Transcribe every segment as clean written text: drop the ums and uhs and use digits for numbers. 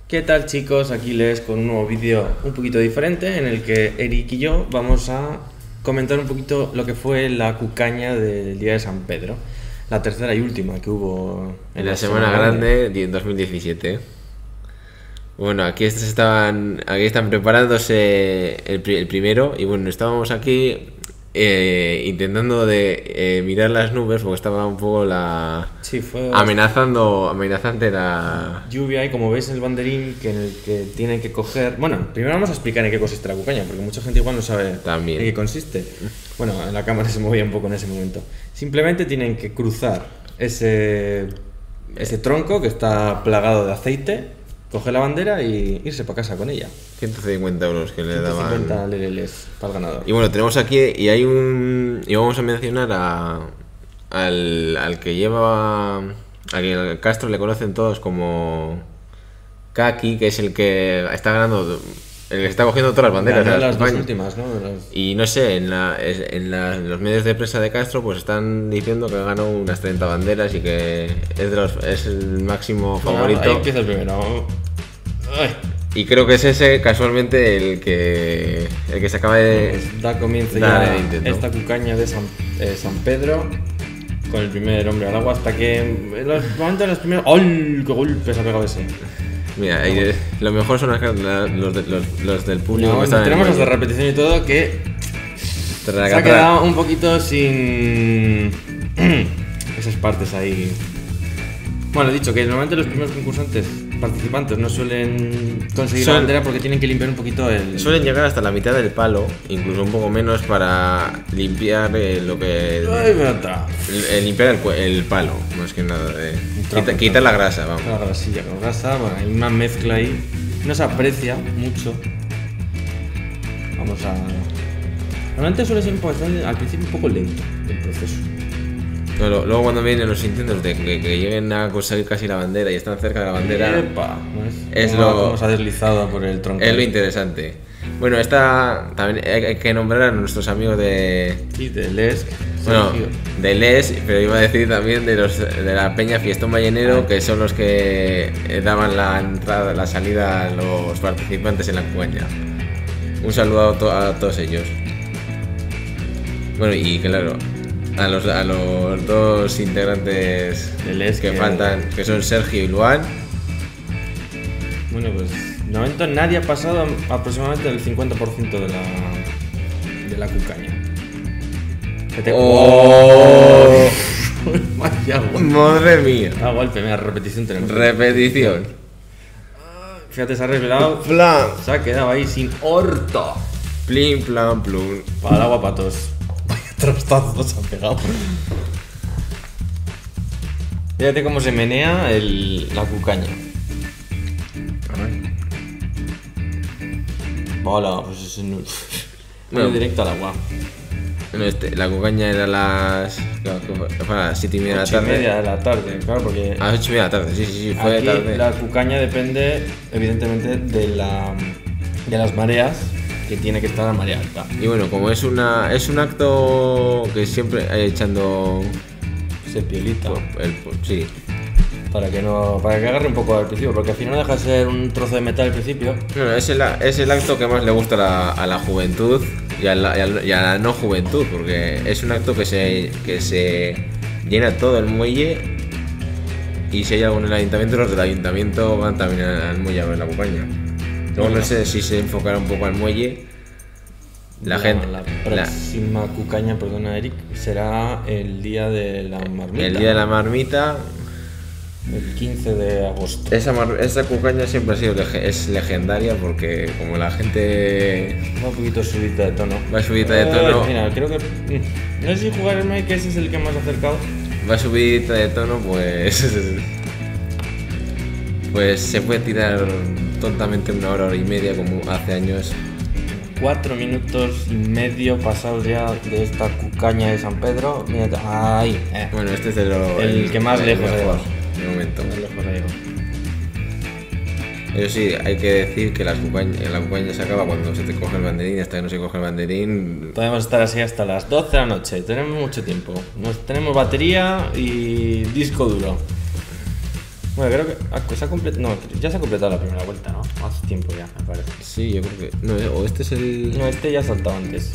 ¿Qué tal, chicos? Aquí les con un nuevo vídeo un poquito diferente en el que Eric y yo vamos a comentar un poquito lo que fue la cucaña del día de San Pedro, la tercera y última que hubo en la Semana Grande de 2017. Bueno, aquí están preparándose el primero y bueno, estábamos aquí intentando de mirar las nubes porque estaba un poco Sí, fue amenazante la lluvia y como veis el banderín en el que tienen que coger... Bueno, primero vamos a explicar en qué consiste la cucaña, porque mucha gente igual no sabe También. en qué consiste. Bueno, la cámara se movía un poco en ese momento. Simplemente tienen que cruzar ese tronco que está plagado de aceite, coger la bandera y irse para casa con ella. 150 euros que le daban. 150 lereles para el ganador. Y bueno, tenemos aquí y vamos a mencionar al que lleva, a que el Castro le conocen todos como Kaki, que es el que está ganando, el que está cogiendo todas las banderas. Ganó las dos últimas, ¿no? Y no sé, en los medios de prensa de Castro pues están diciendo que ganó unas 30 banderas y que es el máximo favorito. Ahí empieza el primero. Ay. Y creo que es ese casualmente el que se acaba de... Pues da comienzo ya esta cucaña de San Pedro con el primer hombre al agua hasta que en los momentos de los primeros... ¡Ay! ¡Qué golpe se ha pegado ese! Mira, lo mejor son los del público. No, que están tenemos las de repetición y todo que se ha quedado un poquito sin esas partes ahí. Bueno, he dicho que normalmente los primeros participantes no suelen conseguir la bandera porque tienen que limpiar un poquito el... Suelen llegar hasta la mitad del palo, incluso un poco menos, para limpiar lo que... ¡Ay, me ata! Limpiar el palo, más que nada. Quitar la grasa, vamos. La grasilla, con grasa, bueno, hay una mezcla ahí. No se aprecia mucho. Vamos a... Normalmente suele ser al principio un poco lento el proceso. Pero luego cuando vienen los intentos de que lleguen a conseguir casi la bandera y están cerca de la bandera, es como se ha deslizado por el tronco. Es lo interesante. Bueno, esta también hay que nombrar a nuestros amigos de... Sí, de Les. Bueno, de Les, pero iba a decir también de la Peña Fiestón Ballenero, que son los que daban la salida a los participantes en la cucaña. Un saludo a todos ellos. Bueno, y claro, a los dos integrantes de Les que faltan, que son Sergio y Luan. Bueno, pues de momento nadie ha pasado aproximadamente el 50% de la cucaña. ¡Oh! Madre mía. Golpe, mira, repetición tenemos. Repetición. Fíjate, se ha revelado. Plan. Se ha quedado ahí sin orto. Plin, plan, plum. Para el agua, patos. Vaya trostazos se han pegado. Fíjate cómo se menea la cucaña. Hola, pues es bueno, directo al agua. Bueno, la cucaña era las 7:30 de la tarde. 8:30 de la tarde, claro, porque... A las 8:30 de la tarde, sí, fue aquí tarde. La cucaña depende, evidentemente, de las mareas, que tiene que estar a marea alta. Y bueno, como es un acto que siempre hay echando... Sepiolita. Sí. Para que agarre un poco al principio, porque al final no deja de ser un trozo de metal al principio. Bueno, es el acto que más le gusta a la juventud y a la no juventud, porque es un acto que se llena todo el muelle, y si hay algo en el ayuntamiento, los del ayuntamiento van también al muelle a ver la cucaña. Luego no sé si se enfocará un poco al muelle. La próxima cucaña, perdona Eric, será el día de la marmita. El día de la marmita. El 15 de agosto. Esa cucaña siempre es legendaria porque como la gente... Va un poquito subida de tono. Va subida de tono. Mira, creo que... No sé si jugarme, que ese es el que más acercado. Va subidita de tono, pues... Pues se puede tirar tontamente 1 hora, 1 hora y media como hace años. 4 minutos y medio pasados ya de esta cucaña de San Pedro. Mira, ahí. Bueno, este es el que más lejos ha llegado. De momento. Eso sí, hay que decir que la cucaña se acaba cuando se te coge el banderín. Hasta que no se coge el banderín podemos estar así hasta las 12 de la noche. Tenemos mucho tiempo. Tenemos batería y disco duro. Bueno, creo que se ha completado. No, ya se ha completado la primera vuelta, ¿no? Hace tiempo ya, me parece. Sí, yo creo que. No, o este es el. No, este ya ha saltado antes.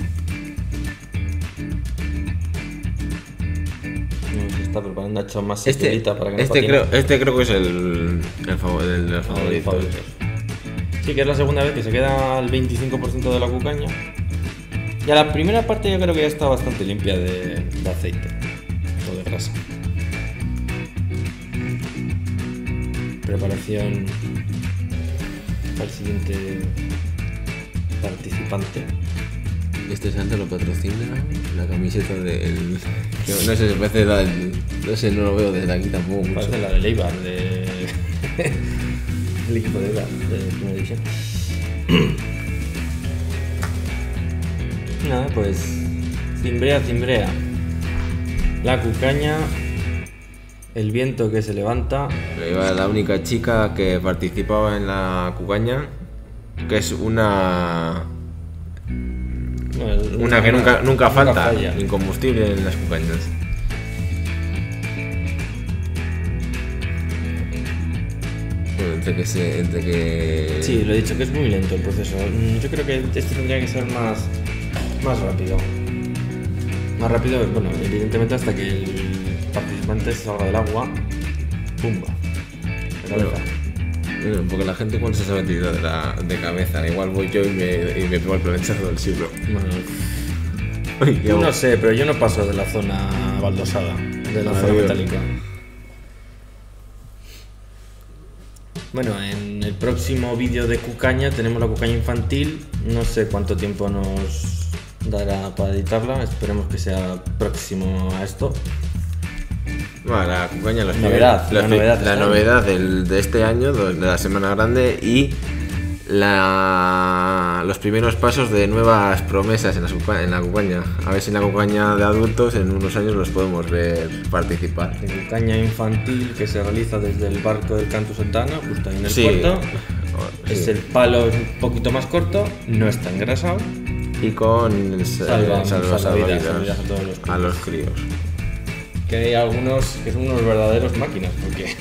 No, se está preparando, ha hecho más sequelita para que no patine. Este creo que es el favorito. Sí, que es la segunda vez que se queda el 25% de la cucaña. Ya la primera parte yo creo que ya está bastante limpia de aceite o de grasa. Preparación para el siguiente participante. Este santo lo patrocina la camiseta del. No sé, parece la del. No sé, no lo veo desde aquí tampoco mucho. Parece la de Eibar, el equipo de Eibar, de primera división. Nada, pues. Cimbrea. La cucaña. El viento que se levanta. Iba la única chica que participaba en la cucaña, que es una que nunca falta, falla. incombustible en las cucañas. Bueno, entre que... Sí, lo he dicho, que es muy lento el proceso. Yo creo que este tendría que ser más rápido. Más rápido, bueno, evidentemente hasta que el participante salga del agua. ¡Pumba! Bueno, porque la gente cuando se sabe tirar de cabeza, igual voy yo y me pego el planchazo del siglo. Bueno, yo no sé, pero yo no paso de la zona baldosada, de la zona metálica. Bueno, en el próximo vídeo de cucaña tenemos la cucaña infantil. No sé cuánto tiempo nos dará para editarla, esperemos que sea próximo a esto. Bueno, la cucaña, la novedad de este año, de la Semana Grande, y los primeros pasos de nuevas promesas en la cucaña. A ver si en la cucaña de adultos en unos años los podemos ver participar. La cucaña infantil que se realiza desde el barco del Cantu Santana, justo ahí en el puerto. Es el palo un poquito más corto, no está engrasado. Y con salvavidas a los críos. Que hay algunos que son unos verdaderos máquinas, porque...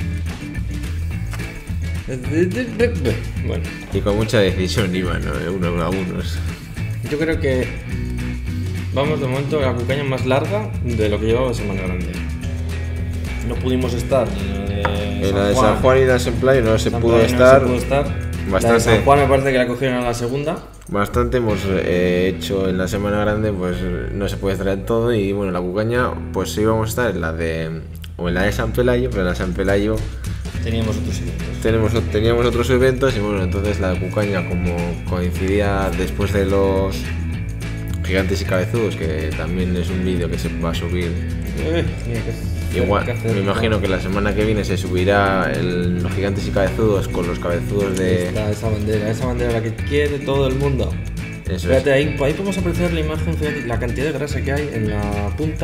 Bueno. Y con mucha decisión iban, ¿no? Unos a unos. Yo creo que vamos de momento a la cucaña más larga de lo que llevaba Semana Grande. No pudimos estar en la de San Juan y la de San Playo no se pudo estar. Bastante. La de San Juan me parece que la cogieron a la segunda. Bastante hemos hecho en la Semana Grande, pues no se puede traer todo. Y bueno, la cucaña, pues sí íbamos a estar en la de San Pelayo, pero en la de San Pelayo teníamos otros eventos. Teníamos otros eventos y bueno, entonces la de cucaña, como coincidía después de los gigantes y cabezudos, que también es un vídeo que se va a subir. Igual, me imagino que la semana que viene se subirá los gigantes y cabezudos con los cabezudos de... Esa bandera la que quiere todo el mundo. Eso fíjate, ahí podemos apreciar la imagen, fíjate, la cantidad de grasa que hay en la punta.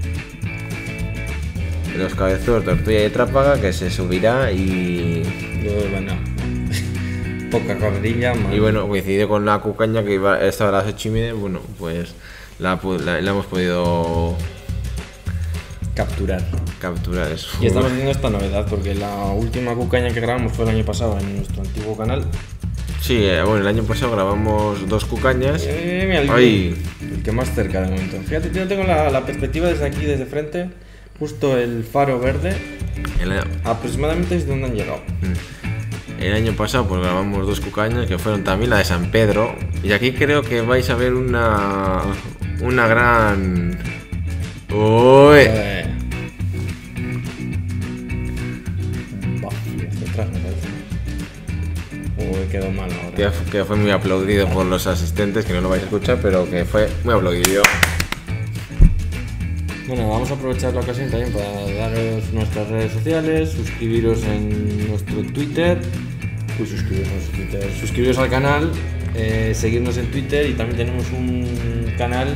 Los cabezudos de Ortuella y Trápaga, que se subirá y... Bueno, poca carrerilla más. Y bueno, coincidió con la cucaña que estaba a las 8:30, bueno, pues la hemos podido... capturar eso. Y estamos haciendo esta novedad porque la última cucaña que grabamos fue el año pasado en nuestro antiguo canal. Sí, bueno, el año pasado grabamos 2 cucañas. El que más cerca de momento. Fíjate, yo tengo la perspectiva desde aquí, desde frente, justo el faro verde. Aproximadamente es donde han llegado. El año pasado pues grabamos 2 cucañas que fueron también la de San Pedro. Y aquí creo que vais a ver una gran... ¡Uy! Quedó mal ahora. Que fue muy aplaudido por los asistentes, que no lo vais a escuchar, pero que fue muy aplaudido. Bueno, vamos a aprovechar la ocasión también para daros nuestras redes sociales, suscribiros en nuestro Twitter, suscribiros al canal, seguirnos en Twitter, y también tenemos un canal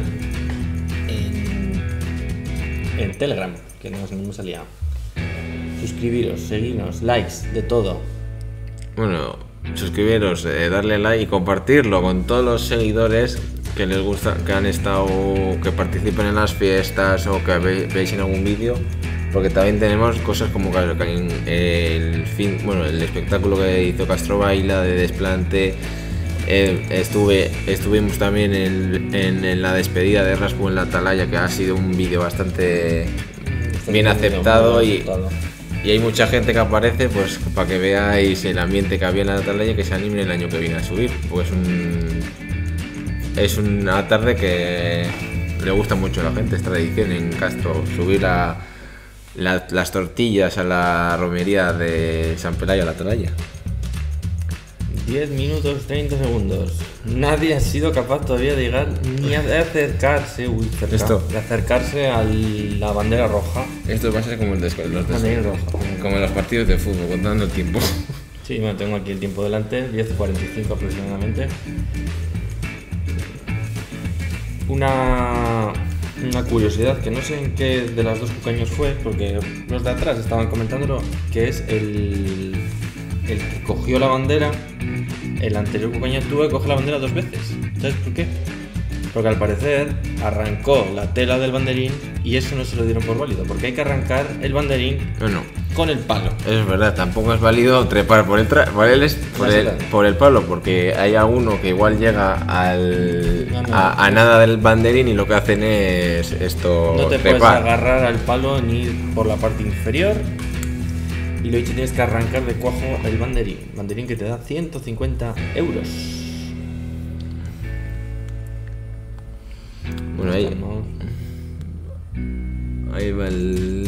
en Telegram, que no me salía. Suscribiros, seguirnos, likes, de todo. Bueno, suscribiros, darle like y compartirlo con todos los seguidores que les gusta, que han estado, que participen en las fiestas o que veis en algún vídeo. Porque también tenemos cosas como el espectáculo que hizo Castro Baila de desplante. Estuvimos también en la despedida de Raspu en la Atalaya, que ha sido un vídeo bastante bien aceptado y hay mucha gente que aparece pues para que veáis el ambiente que había en la Atalaya, que se animen el año que viene a subir, porque es una tarde que le gusta mucho a la gente, es tradición en Castro subir las tortillas a la romería de San Pelayo a la Atalaya. 10 minutos 30 segundos. Nadie ha sido capaz todavía de llegar ni de acercarse, de acercarse a la bandera roja. Esto va a ser como como los partidos de fútbol, contando el tiempo. Sí, bueno, tengo aquí el tiempo delante, 10:45 aproximadamente. Una curiosidad, que no sé en qué de las dos cucaños fue, porque los de atrás estaban comentándolo, que es el que cogió la bandera. El anterior cucaño tuvo que coger la bandera 2 veces. ¿Sabes por qué? Porque al parecer arrancó la tela del banderín y eso no se lo dieron por válido, porque hay que arrancar el banderín con el palo. Es verdad, tampoco es válido trepar por el palo, porque hay alguno que igual llega a nada del banderín y lo que hacen es esto. No te puedes agarrar al palo ni por la parte inferior. Y lo dicho, tienes que arrancar de cuajo el banderín que te da 150 euros. Bueno, ahí va el...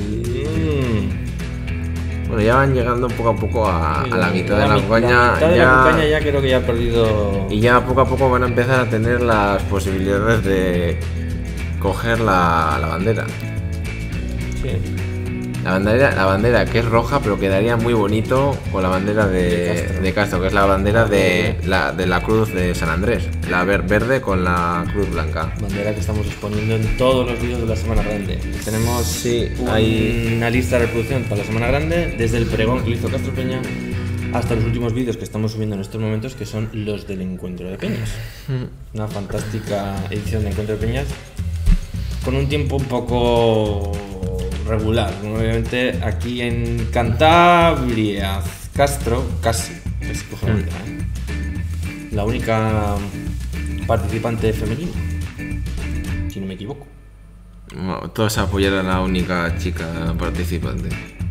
Bueno, ya van llegando poco a poco a la mitad de la cucaña. La mitad de la cucaña ya creo que ya ha perdido... Y ya poco a poco van a empezar a tener las posibilidades de coger la bandera. Sí. La bandera que es roja, pero quedaría muy bonito con la bandera de Castro, que es la bandera de la cruz de San Andrés, la verde con la cruz blanca. Bandera que estamos exponiendo en todos los vídeos de la Semana Grande. Tenemos una lista de reproducción para la Semana Grande, desde el pregón que le hizo Castro Peña hasta los últimos vídeos que estamos subiendo en estos momentos, que son los del Encuentro de Peñas. Una fantástica edición de Encuentro de Peñas, con un tiempo un poco regular. Obviamente aquí en Cantabria, Castro casi coge la bandera, la única participante femenina, si no me equivoco. Bueno, todos apoyaron a la única chica participante.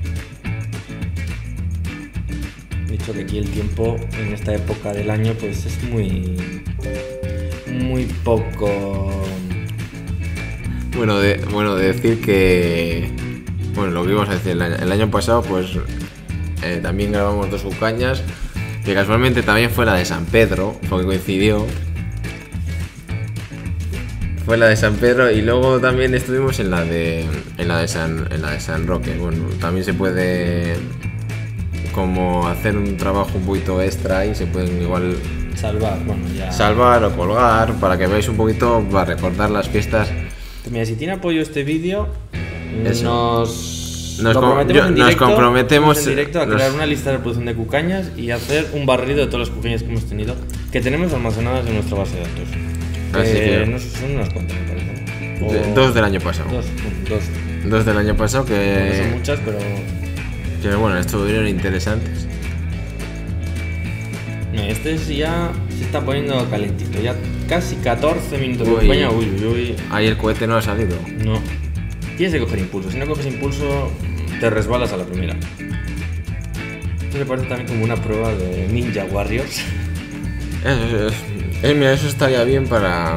He dicho que aquí el tiempo en esta época del año pues es muy poco. Bueno, decir que... Bueno, lo que íbamos a decir, el año pasado pues también grabamos 2 cucañas, que casualmente también fue la de San Pedro, porque coincidió. Fue la de San Pedro y luego también estuvimos en la de San Roque. Bueno, también se puede como hacer un trabajo un poquito extra y se pueden igual salvar o colgar para que veáis un poquito, para recordar las fiestas. Mira, si tiene apoyo este vídeo, nos comprometemos en directo a crear una lista de reproducción de cucañas y hacer un barrido de todas las cucañas que hemos tenido, que tenemos almacenadas en nuestra base de datos. Así que no sé, son unas cuantas, me parece. 2 del año pasado. 2 del año pasado que... No son muchas, pero... Que bueno, estuvieron interesantes. Este ya se está poniendo calentito, ya casi 14 minutos de cucaña. Uy. Ahí el cohete no ha salido. No. Tienes que coger impulso, si no coges impulso te resbalas a la primera. Esto me parece también como una prueba de Ninja Warriors. Mira, eso estaría bien para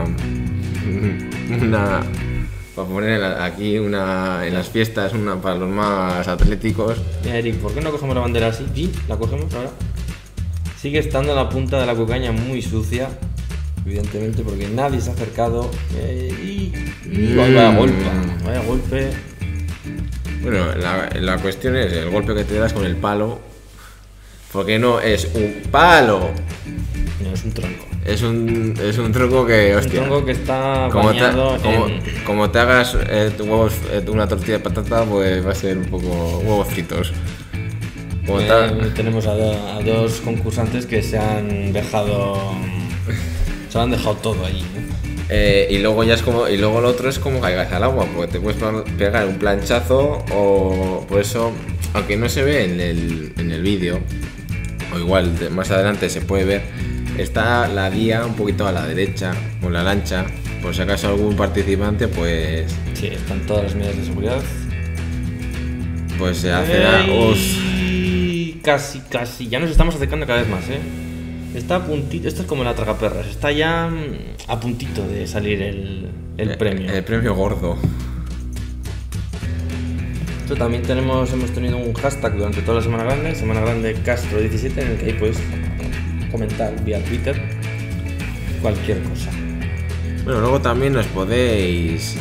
poner aquí en las fiestas, para los más atléticos. Mira, Eric, ¿por qué no cogemos la bandera así? Sí, la cogemos ahora. Sigue estando la punta de la cucaña muy sucia, evidentemente, porque nadie se ha acercado. Vaya golpe. Bueno, la cuestión es el golpe que te das con el palo, porque no es un palo. No, es un tronco. Es un tronco que, hostia. Un tronco que está bañado como te hagas una tortilla de patata, pues va a ser un poco huevos fritos. Tenemos a 2 concursantes que se han dejado todo ahí, Y luego ya es como. Y luego lo otro es como caigas al agua, porque te puedes pegar un planchazo o por eso, aunque no se ve en el vídeo, o igual más adelante se puede ver, está la guía un poquito a la derecha, con la lancha, por si acaso algún participante, pues. Sí, están todas las medidas de seguridad. Pues se hace Casi, ya nos estamos acercando cada vez más, Está a puntito, esto es como la tragaperras, está ya a puntito de salir el premio. El premio gordo. Esto también hemos tenido un hashtag durante toda la Semana Grande Castro 17, en el que ahí puedes comentar vía Twitter cualquier cosa. Bueno, luego también nos podéis...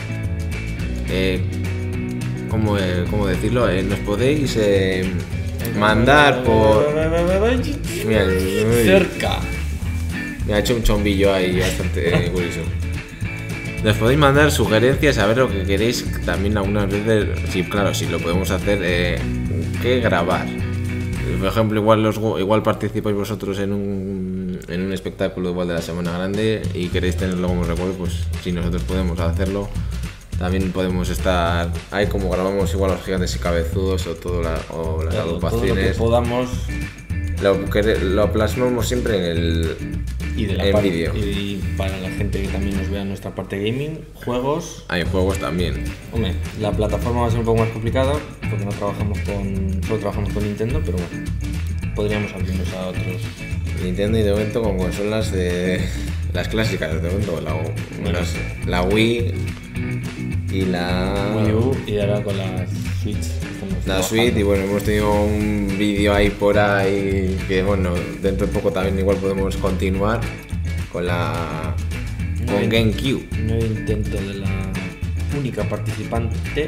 ¿cómo decirlo? Nos podéis mandar por... Mira, cerca. Me ha hecho un chombillo ahí bastante curioso. Nos podéis mandar sugerencias, a ver lo que queréis también algunas veces. Sí, claro, sí, lo podemos hacer. ¿Qué grabar? Por ejemplo, igual participáis vosotros en un espectáculo igual de la Semana Grande y queréis tenerlo como recuerdo, pues si nosotros podemos hacerlo, también podemos estar ahí como grabamos igual los gigantes y cabezudos o las agrupaciones. Todo lo que podamos. Lo plasmamos siempre en vídeo. Y para la gente que también nos vea nuestra parte gaming, juegos. Hay juegos también. Hombre, la plataforma va a ser un poco más complicada porque solo trabajamos con Nintendo, pero bueno, podríamos abrirnos a otros. Nintendo y de momento con consolas de las clásicas de momento, la Wii y la Wii U y ahora con la Switch. La Switch, y bueno, hemos tenido un vídeo ahí por ahí que bueno, dentro de poco también igual podemos continuar con GameCube. Nuevo intento de la única participante.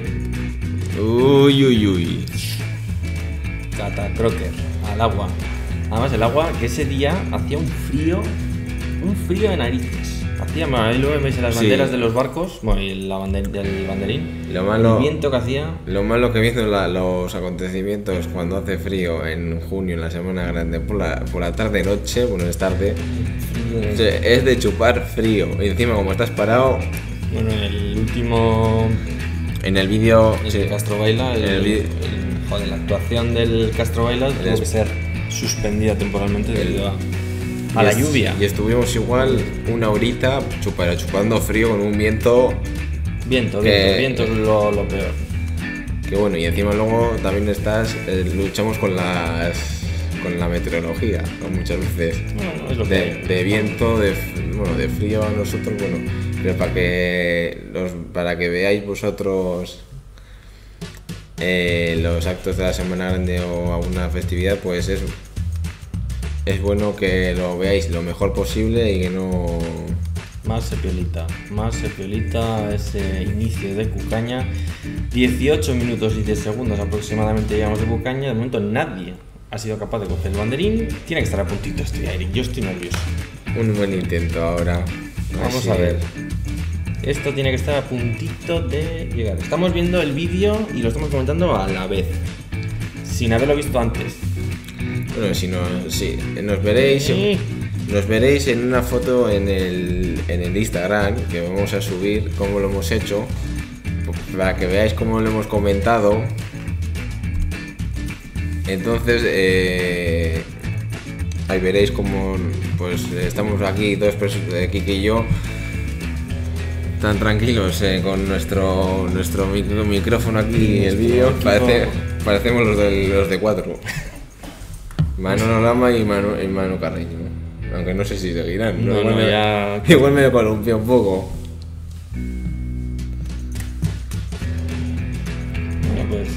Uy. Cata Crocker, al agua. Además el agua que ese día hacía un frío de narices. Ahí luego veis las banderas de los barcos, bueno, y del banderín. El viento que hacía. Lo malo que viendo los acontecimientos cuando hace frío en junio, en la Semana Grande, por la tarde-noche, bueno, es tarde, es de chupar frío. Y encima, como estás parado. Bueno, el último. En el vídeo. Sí, Castro Baila, la actuación del Castro Baila tuvo que ser suspendida temporalmente debido a la lluvia. Y estuvimos igual una horita chupando frío con un viento. Viento es lo peor. Que bueno, y encima luego también luchamos con la meteorología, ¿no? Muchas veces. Bueno, es lo que de viento, de frío a nosotros, bueno, pero para que veáis vosotros los actos de la Semana Grande o alguna festividad, pues es bueno que lo veáis lo mejor posible y que no... Más se piolita ese inicio de Cucaña. 18 minutos y 10 segundos aproximadamente llevamos de Cucaña. De momento nadie ha sido capaz de coger el banderín. Tiene que estar a puntito Eric. Yo estoy nervioso. Un buen intento ahora. Vamos a ver. Esto tiene que estar a puntito de llegar. Estamos viendo el vídeo y lo estamos comentando a la vez, sin haberlo visto antes. Bueno, nos veréis en una foto en el Instagram que vamos a subir, cómo lo hemos hecho, para que veáis cómo lo hemos comentado. Entonces, ahí veréis cómo pues estamos aquí dos personas, Kike y yo, tan tranquilos con nuestro micrófono aquí en el vídeo. Parecemos los de 4. Manolo Lama y Manu Carreño. Aunque no sé si seguirán. Igual me columpié un poco. Bueno, pues.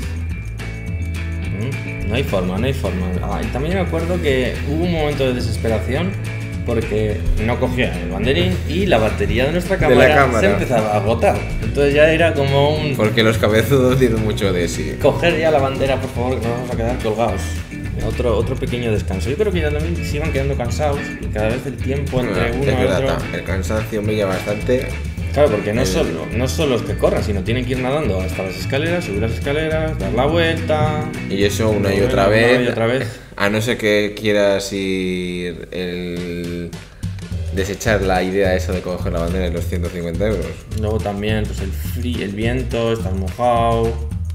No hay forma. Y también me acuerdo que hubo un momento de desesperación porque no cogía el banderín y la batería de nuestra cámara se empezaba a agotar. Entonces ya era como un... Porque los cabezudos dicen mucho de sí. Coger ya la bandera, por favor, que no vamos a quedar colgados. Otro pequeño descanso. Yo creo que ya también se iban quedando cansados y cada vez el tiempo entre uno y otro... El cansancio me lleva bastante. Claro, porque no solo los que corran, sino tienen que ir nadando hasta las escaleras, subir las escaleras, dar la vuelta... Y eso una y otra vez. A no ser que quieras ir desechar la idea esa de coger la bandera de los 150 euros. Luego también pues el viento, está mojado.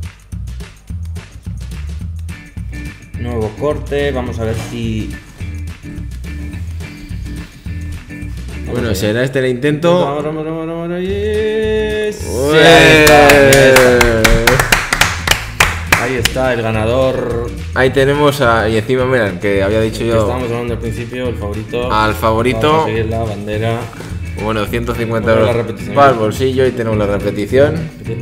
Nuevo corte, vamos a ver si... Bueno, será este el intento. Yes. Ué. Ahí está el ganador. Ahí tenemos y encima, mira, el que había dicho yo. Estábamos hablando al principio, el favorito. Al favorito. Vamos a seguir la bandera. Bueno, 150 Vamos a ver la euros repetición. para el bolsillo y tenemos la repetición.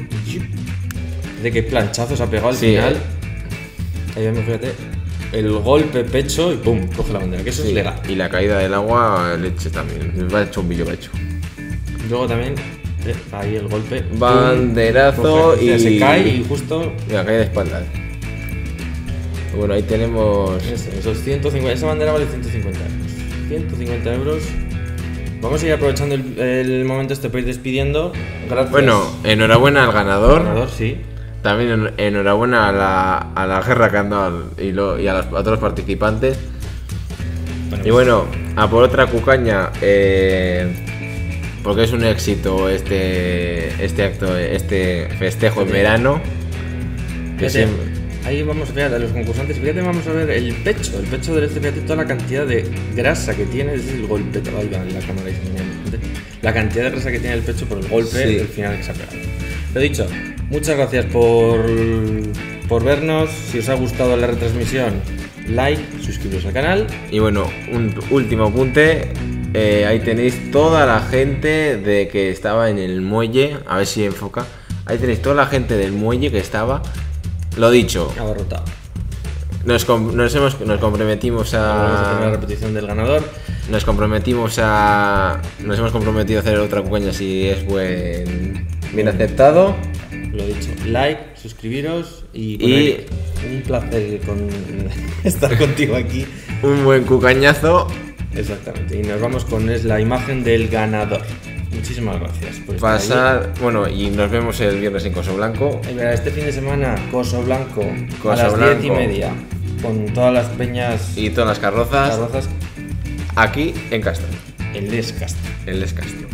De qué planchazo se ha pegado al Sí, final. Ahí vemos, fíjate, el golpe pecho y pum, coge la bandera, que eso es legal. Y la caída del agua, leche también. Va hecho un vídeo, va hecho. Luego también, ahí el golpe. Banderazo pum, y. se cae y justo. Mira, cae de espaldas. Bueno, ahí tenemos. Esos 150, esa bandera vale 150 euros. 150 euros. Vamos a ir aprovechando el momento este para ir despidiendo. Gracias. Bueno, enhorabuena al ganador. Ganador, sí. También enhorabuena a la guerra que han dado a todos los participantes. Y bueno, a por otra cucaña, porque es un éxito este acto, este festejo en verano. Que Fíjate, ahí vamos a ver a los concursantes. Fíjate, vamos a ver el pecho de este, fíjate toda la cantidad de grasa que tiene. Ese es el golpe, ahí va en la cámara ahí, la cantidad de grasa que tiene el pecho por el golpe del final que se ha pegado. Lo dicho, muchas gracias por vernos. Si os ha gustado la retransmisión, like, suscribiros al canal. Y bueno, un último apunte. Ahí tenéis toda la gente de que estaba en el muelle. A ver si enfoca. Ahí tenéis toda la gente del muelle que estaba. Lo dicho. Abarrotado. Nos comprometimos Vamos a tener la a. repetición del ganador. Nos hemos comprometido a hacer otra cucaña si es bien aceptado. Lo dicho, like, suscribiros y un placer estar contigo aquí. Un buen cucañazo. Exactamente, y nos vamos con la imagen del ganador. Muchísimas gracias por estar ahí. Bueno, y nos vemos el viernes en Coso Blanco. Este fin de semana, Coso Blanco, Coso a las Blanco. 10:30, con todas las peñas Y todas las carrozas carrozas aquí en Castro. en Les Castro. En Les Castro.